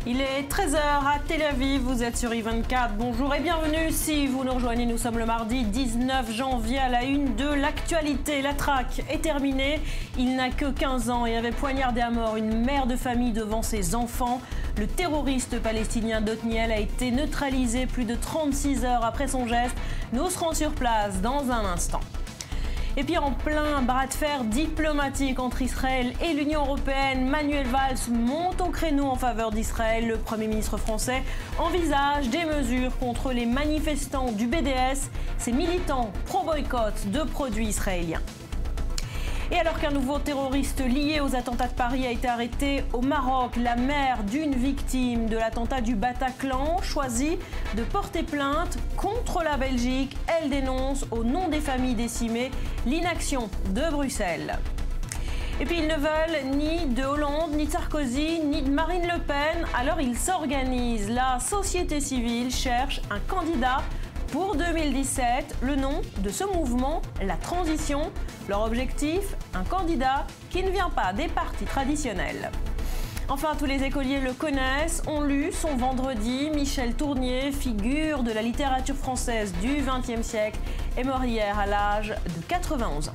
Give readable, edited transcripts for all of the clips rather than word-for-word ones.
Il est 13h à Tel Aviv, vous êtes sur I24, bonjour et bienvenue. Si vous nous rejoignez, nous sommes le mardi 19 janvier à la une de l'actualité. La traque est terminée, il n'a que 15 ans et avait poignardé à mort une mère de famille devant ses enfants. Le terroriste palestinien Otniel a été neutralisé plus de 36 heures après son geste. Nous serons sur place dans un instant. Et puis en plein bras de fer diplomatique entre Israël et l'Union européenne, Manuel Valls monte au créneau en faveur d'Israël. Le Premier ministre français envisage des mesures contre les manifestants du BDS, ces militants pro-boycott de produits israéliens. Et alors qu'un nouveau terroriste lié aux attentats de Paris a été arrêté au Maroc, la mère d'une victime de l'attentat du Bataclan choisit de porter plainte contre la Belgique. Elle dénonce au nom des familles décimées l'inaction de Bruxelles. Et puis ils ne veulent ni de Hollande, ni de Sarkozy, ni de Marine Le Pen. Alors ils s'organisent. La société civile cherche un candidat pour 2017, le nom de ce mouvement, la transition. Leur objectif, un candidat qui ne vient pas des partis traditionnels. Enfin, tous les écoliers le connaissent, ont lu son vendredi. Michel Tournier, figure de la littérature française du XXe siècle, est mort hier à l'âge de 91 ans.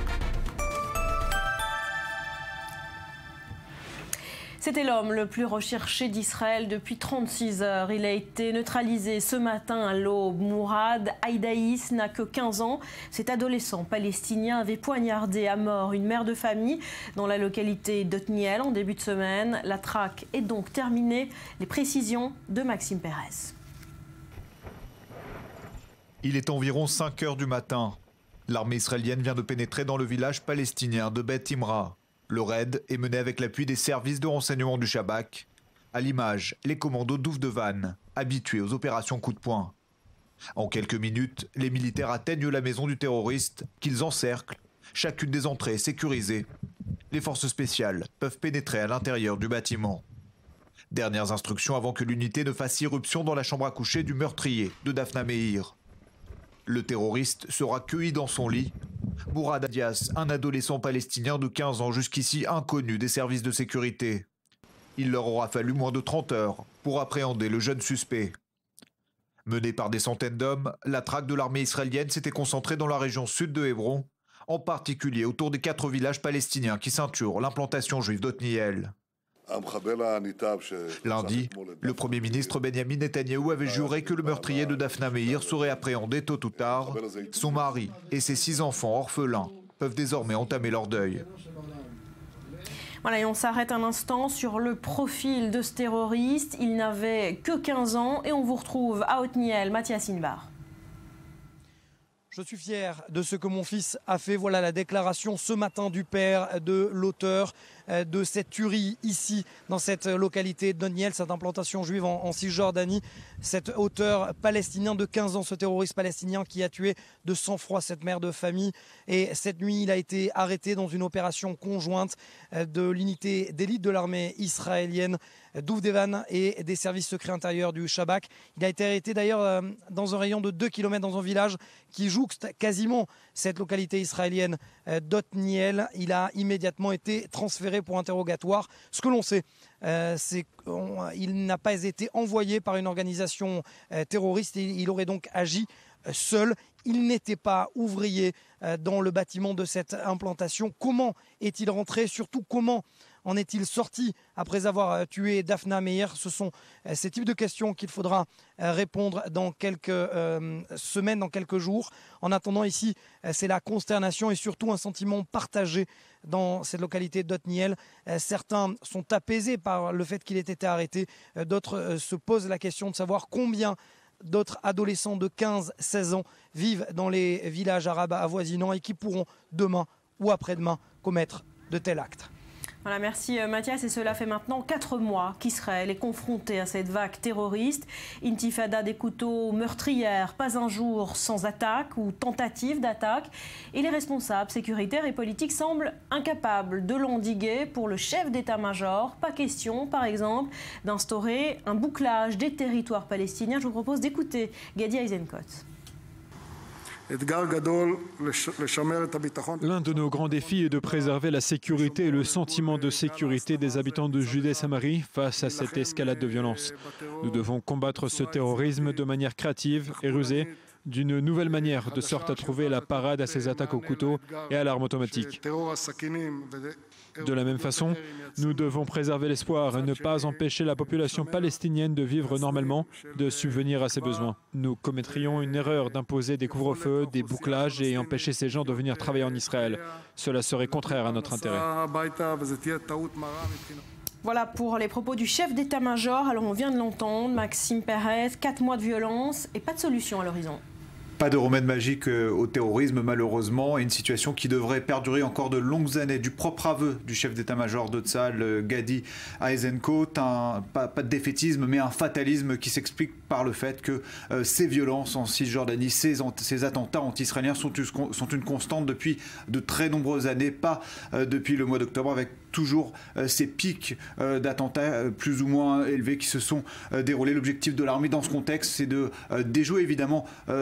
C'était l'homme le plus recherché d'Israël depuis 36 heures. Il a été neutralisé ce matin à l'aube. Mourad Haïdaïs n'a que 15 ans. Cet adolescent palestinien avait poignardé à mort une mère de famille dans la localité d'Otniel en début de semaine. La traque est donc terminée. Les précisions de Maxime Pérez. Il est environ 5 heures du matin. L'armée israélienne vient de pénétrer dans le village palestinien de Beth Imra. Le raid est mené avec l'appui des services de renseignement du Shabak. À l'image, les commandos d'Ouvdevan, habitués aux opérations coup de poing. En quelques minutes, les militaires atteignent la maison du terroriste, qu'ils encerclent. Chacune des entrées est sécurisée. Les forces spéciales peuvent pénétrer à l'intérieur du bâtiment. Dernières instructions avant que l'unité ne fasse irruption dans la chambre à coucher du meurtrier de Daphna Meir. Le terroriste sera cueilli dans son lit. Mourad Adias, un adolescent palestinien de 15 ans jusqu'ici inconnu des services de sécurité. Il leur aura fallu moins de 30 heures pour appréhender le jeune suspect. Menée par des centaines d'hommes, la traque de l'armée israélienne s'était concentrée dans la région sud de Hébron, en particulier autour des 4 villages palestiniens qui ceinturent l'implantation juive d'Otniel. Lundi, le Premier ministre Benjamin Netanyahou avait juré que le meurtrier de Daphna Meir serait appréhendé tôt ou tard. Son mari et ses 6 enfants orphelins peuvent désormais entamer leur deuil. Voilà, et on s'arrête un instant sur le profil de ce terroriste. Il n'avait que 15 ans et on vous retrouve à Otniel, Mathias Inbar. Je suis fier de ce que mon fils a fait. Voilà la déclaration ce matin du père de l'auteur de cette tuerie ici dans cette localité d'Otniel, cette implantation juive en Cisjordanie. Cet auteur palestinien de 15 ans, ce terroriste palestinien qui a tué de sang-froid cette mère de famille. Et cette nuit, il a été arrêté dans une opération conjointe de l'unité d'élite de l'armée israélienne d'Ouvdevan et des services secrets intérieurs du Shabak. Il a été arrêté d'ailleurs dans un rayon de 2 km dans un village qui jouxte quasiment cette localité israélienne d'Otniel. Il a immédiatement été transféré pour interrogatoire. Ce que l'on sait, c'est qu'il n'a pas été envoyé par une organisation terroriste. Il aurait donc agi seul. Il n'était pas ouvrier dans le bâtiment de cette implantation. Comment est-il rentré? Surtout, comment en est-il sorti après avoir tué Daphna Meir? Ce sont ces types de questions qu'il faudra répondre dans quelques semaines, dans quelques jours. En attendant, ici, c'est la consternation et surtout un sentiment partagé dans cette localité d'Otniel. Certains sont apaisés par le fait qu'il ait été arrêté. D'autres se posent la question de savoir combien d'autres adolescents de 15-16 ans vivent dans les villages arabes avoisinants et qui pourront demain ou après-demain commettre de tels actes. Voilà, merci Mathias. Et cela fait maintenant 4 mois qu'Israël est confronté à cette vague terroriste. Intifada des couteaux meurtrières, pas un jour sans attaque ou tentative d'attaque. Et les responsables sécuritaires et politiques semblent incapables de l'endiguer. Pour le chef d'état-major, pas question, par exemple, d'instaurer un bouclage des territoires palestiniens. Je vous propose d'écouter Gadi Eisenkot. L'un de nos grands défis est de préserver la sécurité et le sentiment de sécurité des habitants de Judée-Samarie face à cette escalade de violence. Nous devons combattre ce terrorisme de manière créative et rusée, d'une nouvelle manière, de sorte à trouver la parade à ces attaques au couteau et à l'arme automatique. De la même façon, nous devons préserver l'espoir et ne pas empêcher la population palestinienne de vivre normalement, de subvenir à ses besoins. Nous commettrions une erreur d'imposer des couvre-feux, des bouclages et empêcher ces gens de venir travailler en Israël. Cela serait contraire à notre intérêt. Voilà pour les propos du chef d'état-major. Alors on vient de l'entendre, Maxime Peres, 4 mois de violence et pas de solution à l'horizon. Pas de remède magique au terrorisme, malheureusement, et une situation qui devrait perdurer encore de longues années. Du propre aveu du chef d'état-major de Tsahal, Gadi Eisenkot, pas de défaitisme, mais un fatalisme qui s'explique par le fait que ces violences en Cisjordanie, ces attentats anti-israéliens sont une constante depuis de très nombreuses années, pas depuis le mois d'octobre, avec toujours ces pics d'attentats plus ou moins élevés qui se sont déroulés. L'objectif de l'armée dans ce contexte, c'est de déjouer évidemment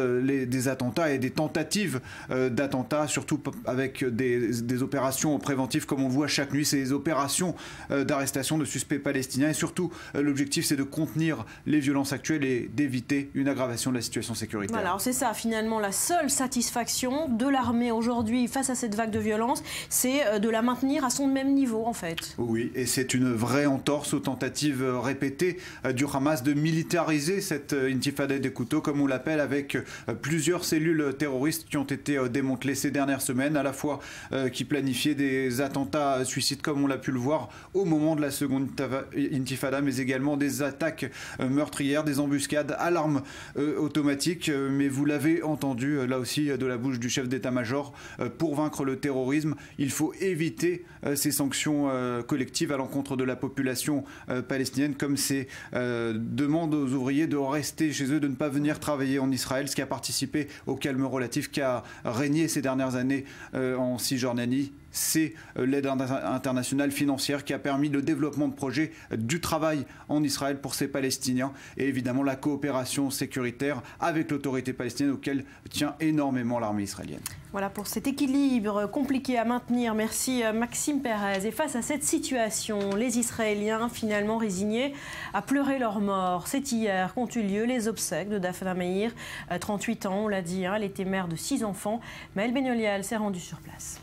des attentats et des tentatives d'attentats, surtout avec des opérations préventives comme on le voit chaque nuit, ces opérations d'arrestation de suspects palestiniens. Et surtout, l'objectif, c'est de contenir les violences actuelles et d'éviter une aggravation de la situation sécuritaire. Voilà, alors c'est ça finalement la seule satisfaction de l'armée aujourd'hui face à cette vague de violence, c'est de la maintenir à son même niveau en fait. Oui, et c'est une vraie entorse aux tentatives répétées du Hamas de militariser cette intifada des couteaux, comme on l'appelle, avec plusieurs cellules terroristes qui ont été démantelées ces dernières semaines, à la fois qui planifiaient des attentats suicides comme on l'a pu le voir au moment de la seconde intifada, mais également des attaques meurtrières, des embuscades à l'arme automatique. Mais vous l'avez entendu là aussi de la bouche du chef d'état-major, pour vaincre le terrorisme, il faut éviter ces sanctions collectives à l'encontre de la population palestinienne, comme ces demandes aux ouvriers de rester chez eux, de ne pas venir travailler en Israël, ce qui a participé au calme relatif qui a régné ces dernières années en Cisjordanie. C'est l'aide internationale financière qui a permis le développement de projets, du travail en Israël pour ces Palestiniens et évidemment la coopération sécuritaire avec l'autorité palestinienne auquel tient énormément l'armée israélienne. Voilà pour cet équilibre compliqué à maintenir. Merci Maxime Peres. Et face à cette situation, les Israéliens finalement résignés à pleurer leur mort. C'est hier qu'ont eu lieu les obsèques de Dafna Meir, 38 ans, on l'a dit, elle était mère de 6 enfants. Maël Benoliel s'est rendu sur place.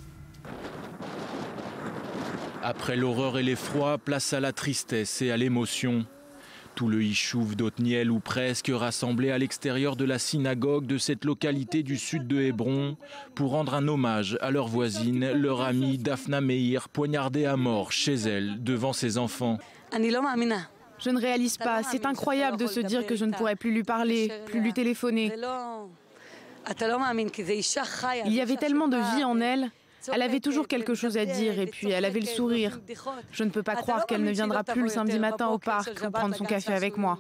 Après l'horreur et l'effroi, place à la tristesse et à l'émotion. Tout le Yishuv d'Otniel, ou presque, rassemblé à l'extérieur de la synagogue de cette localité du sud de Hébron pour rendre un hommage à leur voisine, leur amie Dafna Meir, poignardée à mort chez elle devant ses enfants. Je ne réalise pas, c'est incroyable de se dire que je ne pourrai plus lui parler, plus lui téléphoner. Il y avait tellement de vie en elle. Elle avait toujours quelque chose à dire et puis elle avait le sourire. Je ne peux pas croire qu'elle ne viendra plus le samedi matin au parc prendre son café avec moi.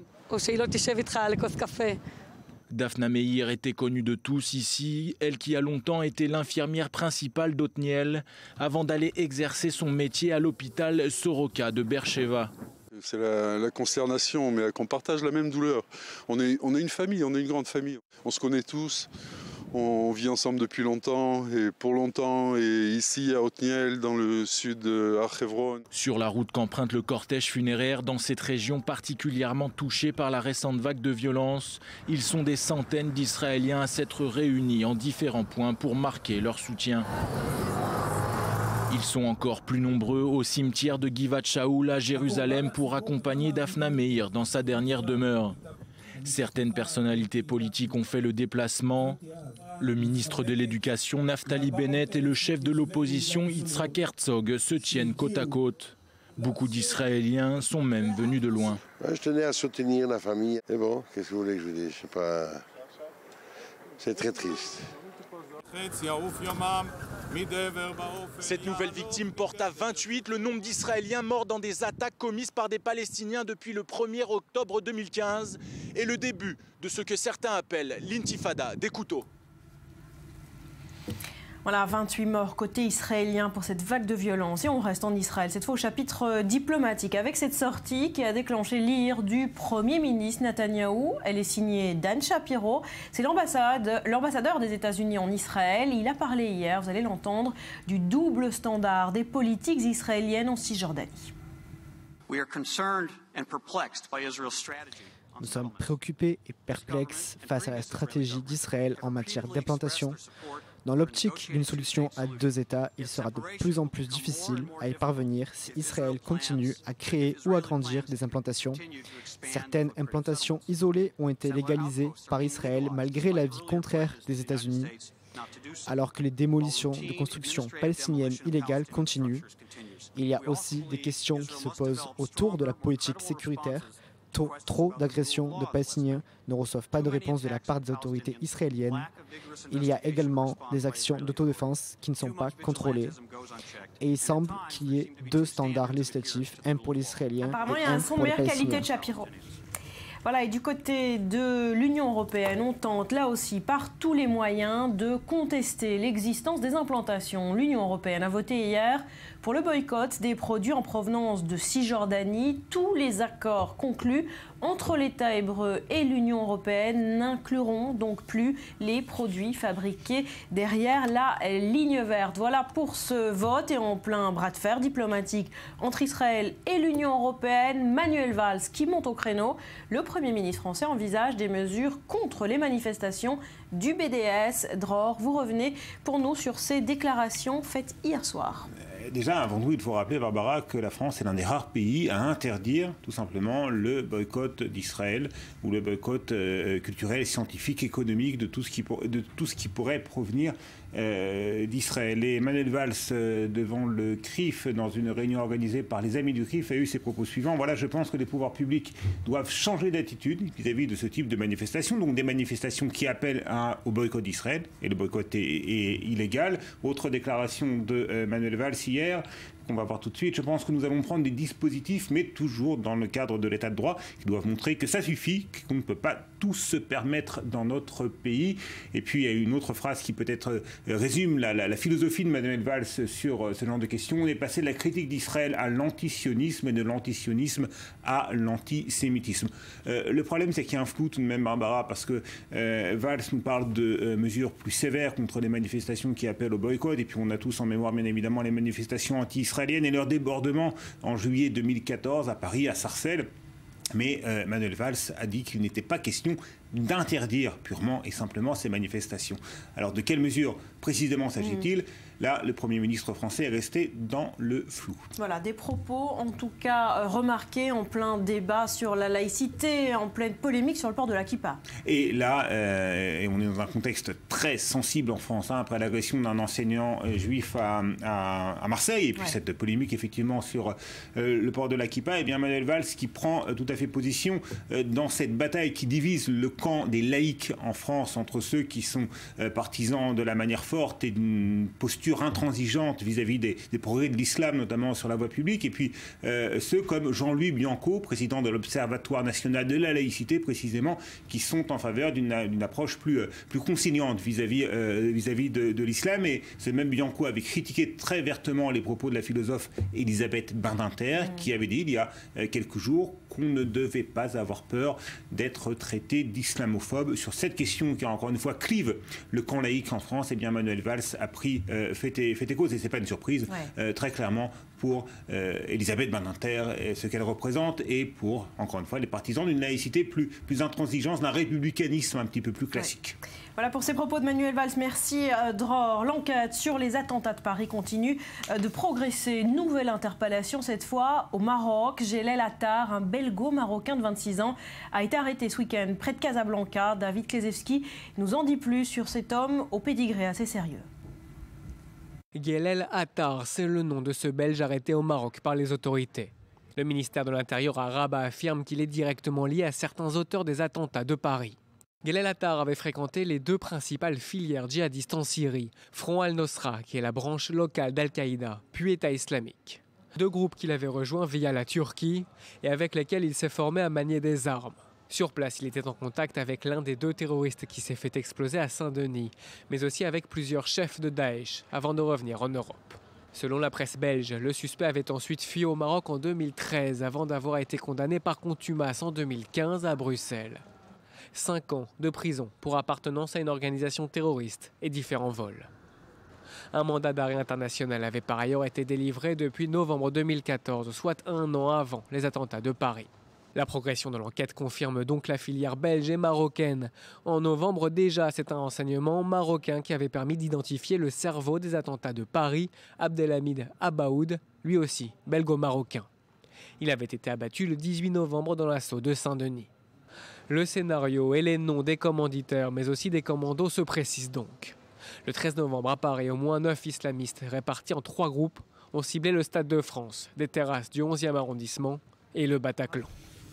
Dafna Meir était connue de tous ici, elle qui a longtemps été l'infirmière principale d'Otniel, avant d'aller exercer son métier à l'hôpital Soroka de Beersheva. C'est la consternation, mais qu'on partage la même douleur. On est une famille, on est une grande famille. On se connaît tous. On vit ensemble depuis longtemps et pour longtemps, et ici à Otniel, dans le sud de Hebron. Sur la route qu'emprunte le cortège funéraire dans cette région particulièrement touchée par la récente vague de violence, ils sont des centaines d'Israéliens à s'être réunis en différents points pour marquer leur soutien. Ils sont encore plus nombreux au cimetière de Givat Shaul à Jérusalem pour accompagner Dafna Meir dans sa dernière demeure. Certaines personnalités politiques ont fait le déplacement. Le ministre de l'Éducation, Naftali Bennett, et le chef de l'opposition, Yitzhak Herzog, se tiennent côte à côte. Beaucoup d'Israéliens sont même venus de loin. Je tenais à soutenir la famille. Et bon, qu'est-ce que vous voulez que je vous dise? Je sais pas. C'est très triste. Cette nouvelle victime porte à 28 le nombre d'Israéliens morts dans des attaques commises par des Palestiniens depuis le 1er octobre 2015 et le début de ce que certains appellent l'intifada des couteaux. Voilà, 28 morts côté israélien pour cette vague de violence. Et on reste en Israël, cette fois au chapitre diplomatique, avec cette sortie qui a déclenché l'ire du Premier ministre Netanyahou. Elle est signée Dan Shapiro. C'est l'ambassadeur des États-Unis en Israël. Il a parlé hier, vous allez l'entendre, du double standard des politiques israéliennes en Cisjordanie. Nous sommes préoccupés et perplexes face à la stratégie d'Israël en matière d'implantation. Dans l'optique d'une solution à deux États, il sera de plus en plus difficile à y parvenir si Israël continue à créer ou à grandir des implantations. Certaines implantations isolées ont été légalisées par Israël malgré l'avis contraire des États-Unis, alors que les démolitions de constructions palestiniennes illégales continuent. Il y a aussi des questions qui se posent autour de la politique sécuritaire. Trop d'agressions de Palestiniens ne reçoivent pas de réponse de la part des autorités israéliennes. Il y a également des actions d'autodéfense qui ne sont pas contrôlées. Et il semble qu'il y ait deux standards législatifs, un pour les Israéliens apparemment, et il y a un un son pour les meilleure Palestiniens. qualité de Shapiro. Voilà, et du côté de l'Union européenne, on tente là aussi par tous les moyens de contester l'existence des implantations. L'Union européenne a voté hier pour le boycott des produits en provenance de Cisjordanie. Tous les accords conclus entre l'État hébreu et l'Union européenne n'incluront donc plus les produits fabriqués derrière la ligne verte. Voilà pour ce vote et en plein bras de fer diplomatique entre Israël et l'Union européenne. Manuel Valls qui monte au créneau. Le Premier ministre français envisage des mesures contre les manifestations du BDS. Dror, vous revenez pour nous sur ces déclarations faites hier soir. Déjà, avant tout, il faut rappeler, Barbara, que la France est l'un des rares pays à interdire tout simplement le boycott d'Israël ou le boycott culturel, scientifique, économique de tout ce qui pourrait provenir d'Israël. Et Manuel Valls, devant le CRIF, dans une réunion organisée par les amis du CRIF, a eu ses propos suivants. Voilà, je pense que les pouvoirs publics doivent changer d'attitude vis-à-vis de ce type de manifestations, donc des manifestations qui appellent au boycott d'Israël, et le boycott est illégal. Autre déclaration de Manuel Valls hier, qu'on va voir tout de suite. Je pense que nous allons prendre des dispositifs, mais toujours dans le cadre de l'état de droit, qui doivent montrer que ça suffit, qu'on ne peut pas tout se permettre dans notre pays. Et puis il y a une autre phrase qui peut-être résume la philosophie de Manuel Valls sur ce genre de questions. On est passé de la critique d'Israël à l'antisionisme et de l'antisionisme à l'antisémitisme. Le problème, c'est qu'il y a un flou tout de même, Barbara, parce que Valls nous parle de mesures plus sévères contre les manifestations qui appellent au boycott, et puis on a tous en mémoire bien évidemment les manifestations anti-israéliennes et leur débordement en juillet 2014 à Paris, à Sarcelles. Mais Manuel Valls a dit qu'il n'était pas question d'interdire purement et simplement ces manifestations. Alors de quelles mesures précisément s'agit-il ? Là, le Premier ministre français est resté dans le flou. Voilà, des propos en tout cas remarqués en plein débat sur la laïcité, en pleine polémique sur le port de la kippa. Et là, et on est dans un contexte très sensible en France, après l'agression d'un enseignant juif à Marseille, et puis cette polémique effectivement sur le port de la kippa, et bien Manuel Valls qui prend tout à fait position dans cette bataille qui divise le camp des laïcs en France entre ceux qui sont partisans de la manière forte et d'une posture intransigeante vis-à-vis des progrès de l'islam, notamment sur la voie publique, et puis ceux comme Jean-Louis Bianco, président de l'Observatoire national de la laïcité, précisément, qui sont en faveur d'une approche plus conciliante vis-à-vis de l'islam. Et ce même Bianco avait critiqué très vertement les propos de la philosophe Elisabeth Badinter, qui avait dit il y a quelques jours qu'on ne devait pas avoir peur d'être traité d'islamophobe. Sur cette question qui, encore une fois, clive le camp laïque en France, et bien Manuel Valls a fait écho, et ce n'est pas une surprise, très clairement, pour Elisabeth Badinter, ce qu'elle représente, et pour, encore une fois, les partisans d'une laïcité plus intransigeante, d'un républicanisme un petit peu plus classique. Voilà pour ces propos de Manuel Valls. Merci Dror. L'enquête sur les attentats de Paris continue de progresser. Nouvelle interpellation cette fois au Maroc. Jelel Attar, un belgo-marocain de 26 ans, a été arrêté ce week-end près de Casablanca. David Klezewski nous en dit plus sur cet homme au pédigré assez sérieux. Jelel Attar, c'est le nom de ce Belge arrêté au Maroc par les autorités. Le ministère de l'Intérieur à Rabat affirme qu'il est directement lié à certains auteurs des attentats de Paris. Jelel Attar avait fréquenté les deux principales filières djihadistes en Syrie, Front al-Nosra, qui est la branche locale d'Al-Qaïda, puis État islamique. Deux groupes qu'il avait rejoints via la Turquie et avec lesquels il s'est formé à manier des armes. Sur place, il était en contact avec l'un des 2 terroristes qui s'est fait exploser à Saint-Denis, mais aussi avec plusieurs chefs de Daesh avant de revenir en Europe. Selon la presse belge, le suspect avait ensuite fui au Maroc en 2013 avant d'avoir été condamné par contumace en 2015 à Bruxelles. 5 ans de prison pour appartenance à une organisation terroriste et différents vols. Un mandat d'arrêt international avait par ailleurs été délivré depuis novembre 2014, soit 1 an avant les attentats de Paris. La progression de l'enquête confirme donc la filière belge et marocaine. En novembre déjà, c'est un renseignement marocain qui avait permis d'identifier le cerveau des attentats de Paris, Abdelhamid Abaoud, lui aussi belgo-marocain. Il avait été abattu le 18 novembre dans l'assaut de Saint-Denis. Le scénario et les noms des commanditaires, mais aussi des commandos, se précisent donc. Le 13 novembre à Paris, au moins 9 islamistes répartis en 3 groupes ont ciblé le Stade de France, des terrasses du 11e arrondissement et le Bataclan.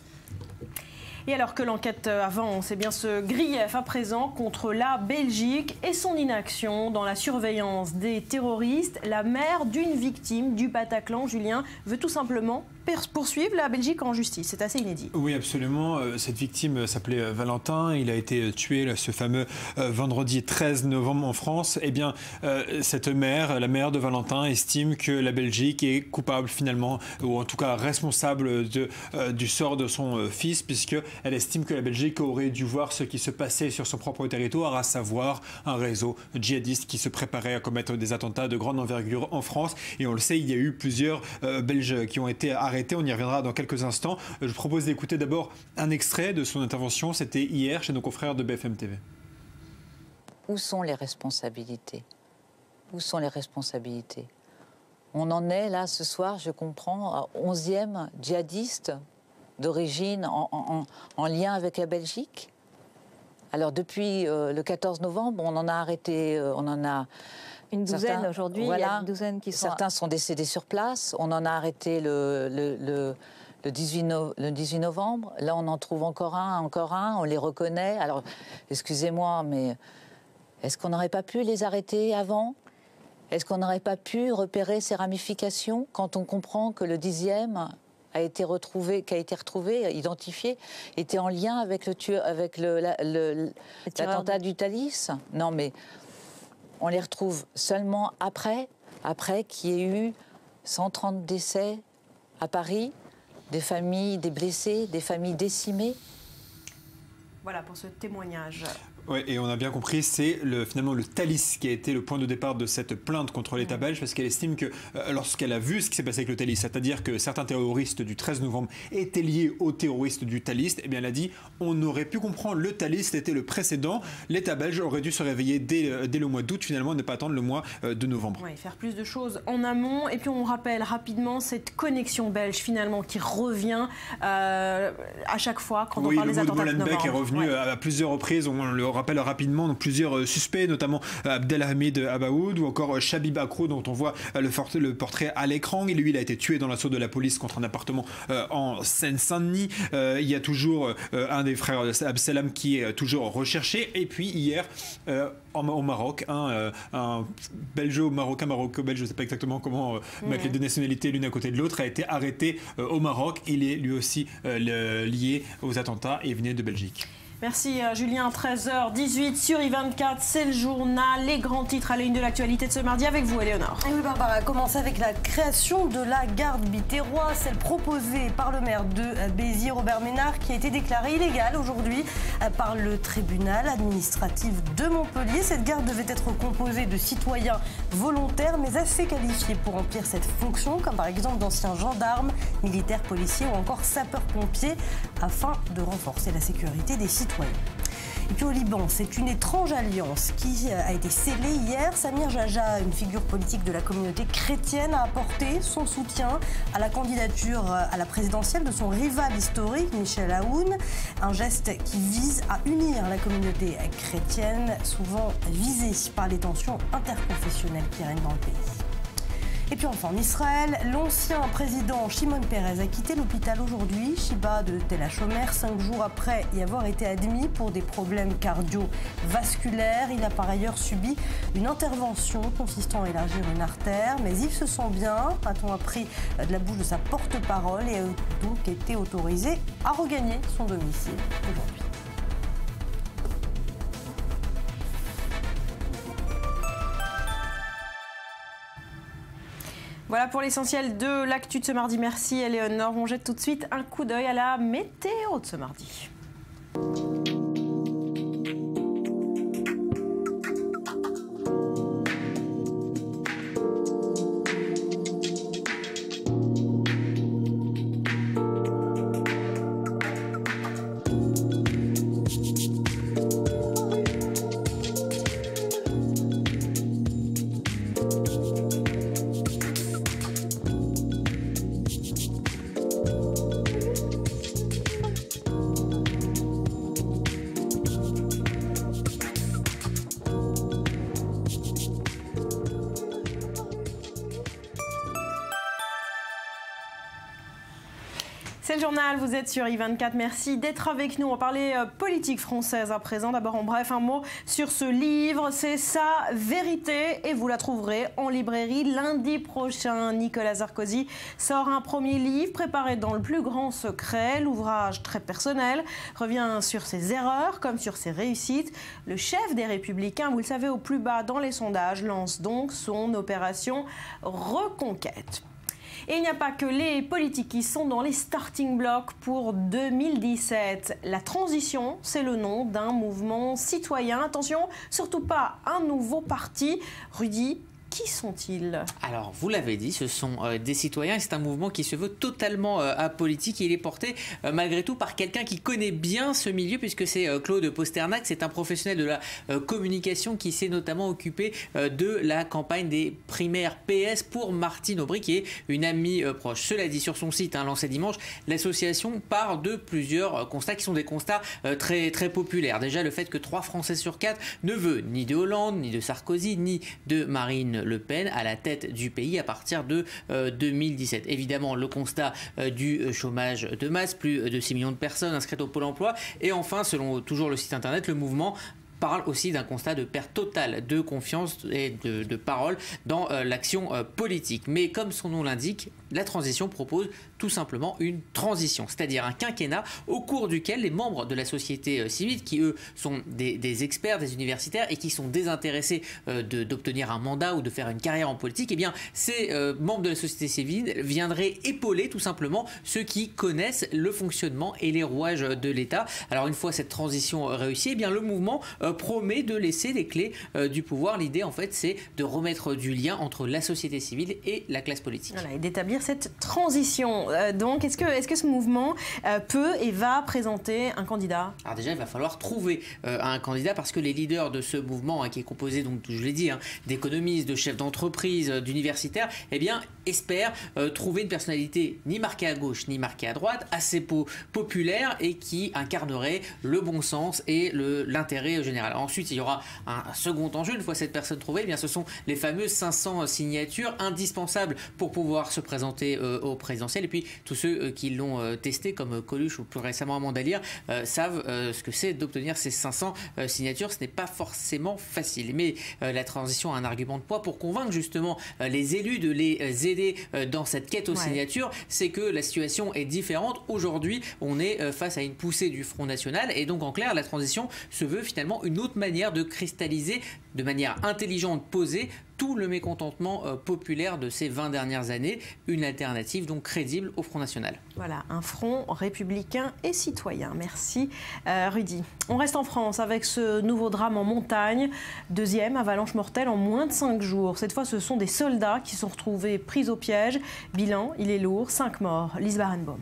Et alors que l'enquête avance, ce grief à présent contre la Belgique et son inaction dans la surveillance des terroristes, la mère d'une victime du Bataclan, Julien, veut tout simplement poursuivre la Belgique en justice. C'est assez inédit. Oui, absolument. Cette victime s'appelait Valentin. Il a été tué ce fameux vendredi 13 novembre en France. Eh bien, cette mère, la mère de Valentin, estime que la Belgique est coupable finalement, ou en tout cas responsable du sort de son fils, puisqu'elle estime que la Belgique aurait dû voir ce qui se passait sur son propre territoire, à savoir un réseau djihadiste qui se préparait à commettre des attentats de grande envergure en France. Et on le sait, il y a eu plusieurs Belges qui ont été arrêtés. On y reviendra dans quelques instants. Je propose d'écouter d'abord un extrait de son intervention. C'était hier chez nos confrères de BFM TV. Où sont les responsabilités? Où sont les responsabilités? On en est là ce soir, je comprends, 11e djihadiste d'origine en lien avec la Belgique. Alors depuis le 14 novembre, on en a arrêté, on en a... Une douzaine aujourd'hui, voilà, il y a une douzaine qui sont... Certains sont décédés sur place. On en a arrêté le 18 novembre. Là, on en trouve encore un, on les reconnaît. Alors, excusez-moi, mais est-ce qu'on n'aurait pas pu les arrêter avant? Est-ce qu'on n'aurait pas pu repérer ces ramifications quand on comprend que le 10e a été retrouvé, identifié, était en lien avec l'attentat du Thalys? Non, mais... On les retrouve seulement après qu'il y ait eu 130 décès à Paris, des familles, des blessés, des familles décimées. Voilà pour ce témoignage. Oui, et on a bien compris, c'est finalement le Thalys qui a été le point de départ de cette plainte contre l'État belge, parce qu'elle estime que lorsqu'elle a vu ce qui s'est passé avec le Thalys, c'est-à-dire que certains terroristes du 13 novembre étaient liés aux terroristes du Thalys, eh bien elle a dit on aurait pu comprendre le Thalys, c'était le précédent, l'État belge aurait dû se réveiller dès le mois d'août finalement, ne pas attendre le mois de novembre. Oui, faire plus de choses en amont, et puis on rappelle rapidement cette connexion belge finalement qui revient à chaque fois quand on parle des attentats de novembre. Molenbeek est revenu à plusieurs reprises, on le rappelle rapidement, donc plusieurs suspects, notamment Abdelhamid Abaoud ou encore Shabib Akrou, dont on voit le portrait à l'écran. Et lui, il a été tué dans l'assaut de la police contre un appartement en Seine-Saint-Denis. Il y a toujours un des frères Absalam qui est toujours recherché. Et puis hier, au Maroc, un belgeo-marocain, maroco-belge, je ne sais pas exactement comment mettre les deux nationalités l'une à côté de l'autre, a été arrêté au Maroc. Il est lui aussi lié aux attentats et venait de Belgique. Merci Julien, 13h18 sur I24, c'est le journal, les grands titres à la une de l'actualité de ce mardi avec vous Éléonore. Et oui Barbara, commence avec la création de la garde biterrois, celle proposée par le maire de Béziers, Robert Ménard, qui a été déclarée illégale aujourd'hui par le tribunal administratif de Montpellier. Cette garde devait être composée de citoyens volontaires mais assez qualifiés pour remplir cette fonction, comme par exemple d'anciens gendarmes, militaires, policiers ou encore sapeurs-pompiers, afin de renforcer la sécurité des citoyens. Et puis au Liban, c'est une étrange alliance qui a été scellée hier. Samir Jaja, une figure politique de la communauté chrétienne, a apporté son soutien à la candidature à la présidentielle de son rival historique, Michel Aoun. Un geste qui vise à unir la communauté chrétienne, souvent visée par les tensions interconfessionnelles qui règnent dans le pays. Et puis enfin en Israël, l'ancien président Shimon Peres a quitté l'hôpital aujourd'hui, Shiba de Tel HaShomer, 5 jours après y avoir été admis pour des problèmes cardiovasculaires. Il a par ailleurs subi une intervention consistant à élargir une artère, mais il se sent bien, a-t-on appris de la bouche de sa porte-parole, et a donc été autorisé à regagner son domicile aujourd'hui. Voilà pour l'essentiel de l'actu de ce mardi. Merci Éléonore. On jette tout de suite un coup d'œil à la météo de ce mardi. C'est le journal, vous êtes sur I24, merci d'être avec nous. On va parler politique française à présent. D'abord en bref un mot sur ce livre, c'est Sa vérité et vous la trouverez en librairie lundi prochain. Nicolas Sarkozy sort un premier livre préparé dans le plus grand secret. L'ouvrage très personnel revient sur ses erreurs comme sur ses réussites. Le chef des Républicains, vous le savez, au plus bas dans les sondages, lance donc son opération Reconquête. Et il n'y a pas que les politiques qui sont dans les starting blocks pour 2017. La transition, c'est le nom d'un mouvement citoyen. Attention, surtout pas un nouveau parti. Rudy, qui sont-ils? Alors, vous l'avez dit, ce sont des citoyens et c'est un mouvement qui se veut totalement apolitique. Il est porté malgré tout par quelqu'un qui connaît bien ce milieu puisque c'est Claude Posternac. C'est un professionnel de la communication qui s'est notamment occupé de la campagne des primaires PS pour Martine Aubry qui est une amie proche. Cela dit, sur son site lancé dimanche, l'association part de plusieurs constats qui sont des constats très, très populaires. Déjà, le fait que 3 Français sur 4 ne veut ni de Hollande, ni de Sarkozy, ni de Marine Le Pen à la tête du pays à partir de 2017. Évidemment, le constat du chômage de masse, plus de 6 millions de personnes inscrites au Pôle emploi. Et enfin, selon toujours le site internet, le mouvement parle aussi d'un constat de perte totale de confiance et de parole dans l'action politique. Mais comme son nom l'indique, la transition propose tout simplement une transition, c'est-à-dire un quinquennat au cours duquel les membres de la société civile, qui eux sont des experts, des universitaires et qui sont désintéressés d'obtenir un mandat ou de faire une carrière en politique, eh bien ces membres de la société civile viendraient épauler tout simplement ceux qui connaissent le fonctionnement et les rouages de l'État. Alors une fois cette transition réussie, eh bien le mouvement promet de laisser les clés du pouvoir. L'idée en fait c'est de remettre du lien entre la société civile et la classe politique. Voilà, et d'établir cette transition. Donc est-ce que ce mouvement peut et va présenter un candidat? Alors déjà il va falloir trouver un candidat parce que les leaders de ce mouvement qui est composé, donc je l'ai dit, d'économistes, de chefs d'entreprise, d'universitaires, eh bien espèrent trouver une personnalité ni marquée à gauche ni marquée à droite, assez populaire et qui incarnerait le bon sens et l'intérêt général. Ensuite il y aura un second enjeu. Une fois cette personne trouvée, eh bien ce sont les fameuses 500 signatures indispensables pour pouvoir se présenter au présidentiel. Et puis tous ceux qui l'ont testé comme Coluche ou plus récemment Amanda Lear savent ce que c'est d'obtenir ces 500 signatures. Ce n'est pas forcément facile, mais la transition a un argument de poids pour convaincre justement les élus de les aider dans cette quête aux signatures. C'est que la situation est différente. Aujourd'hui on est face à une poussée du Front National et donc en clair la transition se veut finalement une autre manière de cristalliser de manière intelligente, posée, tout le mécontentement populaire de ces 20 dernières années, une alternative donc crédible au Front National. Voilà, un front républicain et citoyen. Merci Rudy. On reste en France avec ce nouveau drame en montagne. Deuxième avalanche mortelle en moins de 5 jours. Cette fois, ce sont des soldats qui sont retrouvés pris au piège. Bilan, il est lourd, 5 morts. Lise Barenbaum.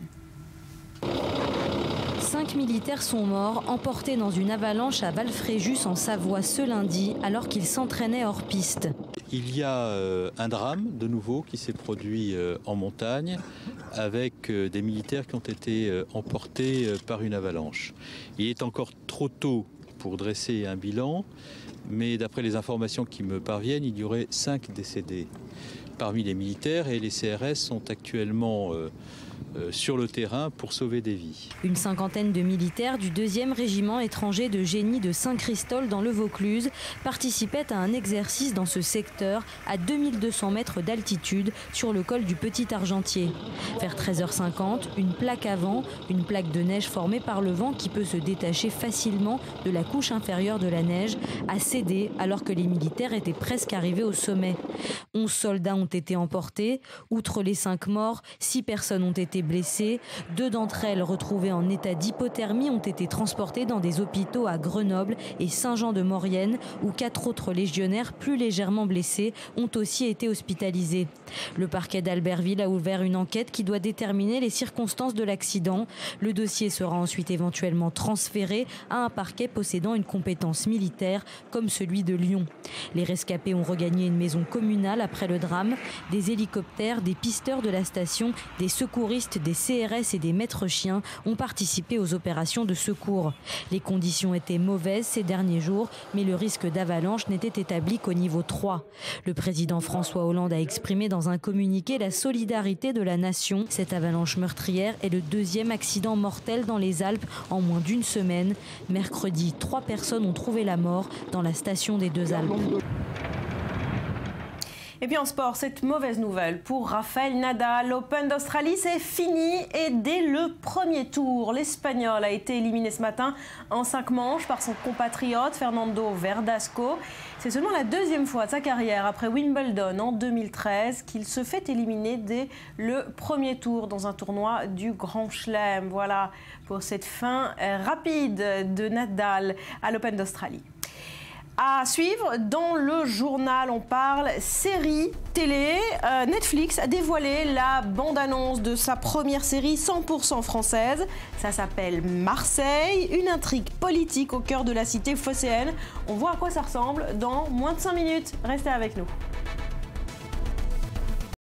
5 militaires sont morts, emportés dans une avalanche à Valfréjus en Savoie ce lundi, alors qu'ils s'entraînaient hors piste. Il y a un drame de nouveau qui s'est produit en montagne avec des militaires qui ont été emportés par une avalanche. Il est encore trop tôt pour dresser un bilan, mais d'après les informations qui me parviennent, il y aurait 5 décédés. parmi les militaires et les CRS sont actuellement sur le terrain pour sauver des vies. Une cinquantaine de militaires du 2e régiment étranger de génie de Saint-Christol dans le Vaucluse participaient à un exercice dans ce secteur à 2200 mètres d'altitude sur le col du Petit Argentier. Vers 13h50, une plaque avant, une plaque de neige formée par le vent qui peut se détacher facilement de la couche inférieure de la neige, a cédé alors que les militaires étaient presque arrivés au sommet. 11 soldats ont été emportés. Outre les 5 morts, 6 personnes ont été blessées. 2 d'entre elles, retrouvées en état d'hypothermie, ont été transportées dans des hôpitaux à Grenoble et Saint-Jean-de-Maurienne, où 4 autres légionnaires plus légèrement blessés ont aussi été hospitalisés. Le parquet d'Albertville a ouvert une enquête qui doit déterminer les circonstances de l'accident. Le dossier sera ensuite éventuellement transféré à un parquet possédant une compétence militaire, comme celui de Lyon. Les rescapés ont regagné une maison communale après le drame. Des hélicoptères, des pisteurs de la station, des secouristes, des CRS et des maîtres chiens ont participé aux opérations de secours. Les conditions étaient mauvaises ces derniers jours, mais le risque d'avalanche n'était établi qu'au niveau 3. Le président François Hollande a exprimé dans un communiqué la solidarité de la nation. Cette avalanche meurtrière est le 2e accident mortel dans les Alpes en moins d'une semaine. Mercredi, 3 personnes ont trouvé la mort dans la station des Deux Alpes. Et puis en sport, cette mauvaise nouvelle pour Rafael Nadal. L'Open d'Australie, c'est fini et dès le premier tour, l'Espagnol a été éliminé ce matin en 5 manches par son compatriote Fernando Verdasco. C'est seulement la 2e fois de sa carrière, après Wimbledon en 2013, qu'il se fait éliminer dès le premier tour dans un tournoi du Grand Chelem. Voilà pour cette fin rapide de Nadal à l'Open d'Australie. À suivre, dans le journal, on parle série télé. Netflix a dévoilé la bande-annonce de sa première série 100% française. Ça s'appelle Marseille, une intrigue politique au cœur de la cité phocéenne. On voit à quoi ça ressemble dans moins de 5 minutes. Restez avec nous.